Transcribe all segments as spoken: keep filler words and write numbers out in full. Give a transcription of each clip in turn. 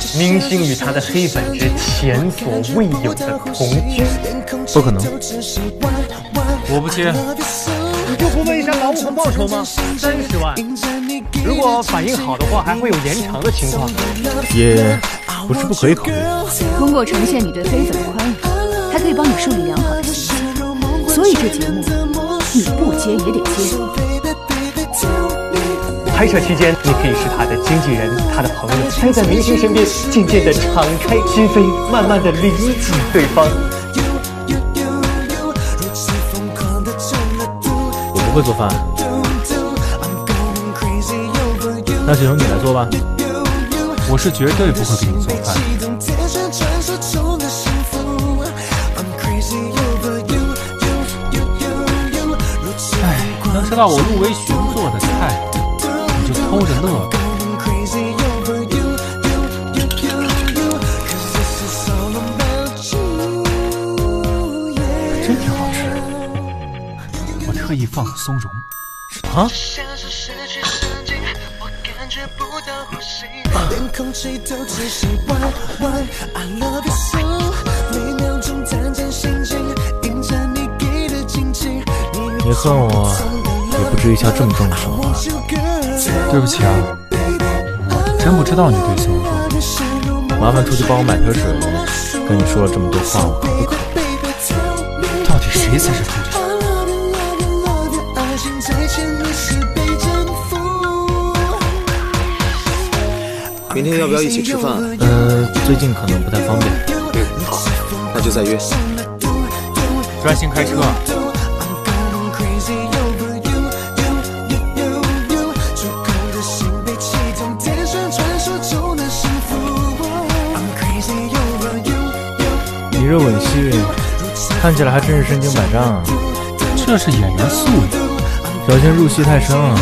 明星与他的黑粉之前所未有的同居。 不可能， 我不接。 你就不问一下劳务和报酬吗？三十万，如果反应好的话，还会有延长的情况。 也不是不可以考虑。 通过呈现你对黑粉的宽容，还可以帮你树立良好的形象。所以这节目你不接也得接。 拍摄期间，你可以是他的经纪人、他的朋友，待在明星身边，渐渐的敞开心扉，慢慢的理解对方。 我不会做饭，那就由你来做吧。 我是绝对不会给你做饭。哎，能吃到我入围寻做的菜，你就偷着乐吧。真挺好吃，我特意放了松茸。 啊？你恨我，也不至于下这么重的手法。 对不起啊，我真不知道你对松茸。 麻烦出去帮我买瓶水。跟你说了这么多话，我可不渴？ 到底谁才是兔子？ 明天要不要一起吃饭？ 呃，最近可能不太方便。 嗯，好，那就再约。 专心开车。 你这吻戏看起来还真是身经百战啊！ 这是演员素养， 小心入戏太深啊！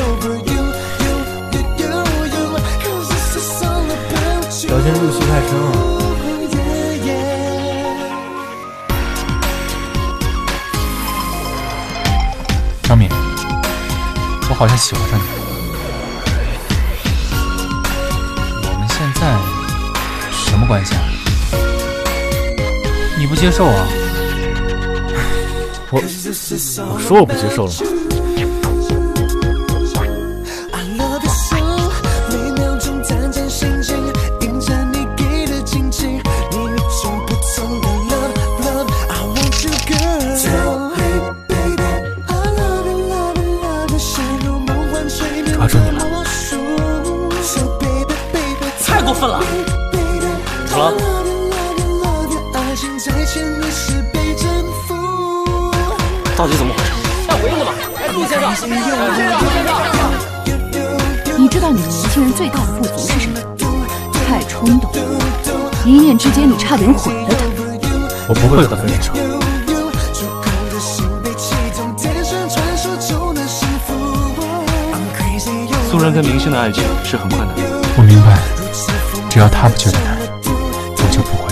小心入戏太深啊！ 张敏，我好像喜欢上你了。我们现在什么关系啊？你不接受啊？ 我我说我不接受了吗？ 抓住你了！ 太过分了！怎么了？ 到底怎么回事？ 要回应的嘛！哎，杜先生，杜先生，杜先生， 你知道你们年轻人最大的不足是什么？太冲动，一念之间你差点毁了他。 我不会和他分手。 素人跟明星的爱情是很困难的。 我明白，只要他不觉得难，我就不会。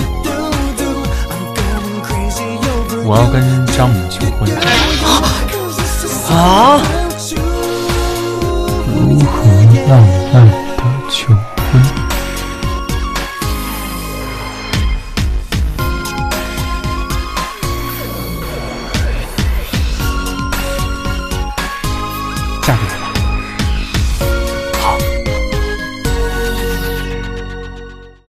我要跟张敏求婚。 啊！ 如何浪漫？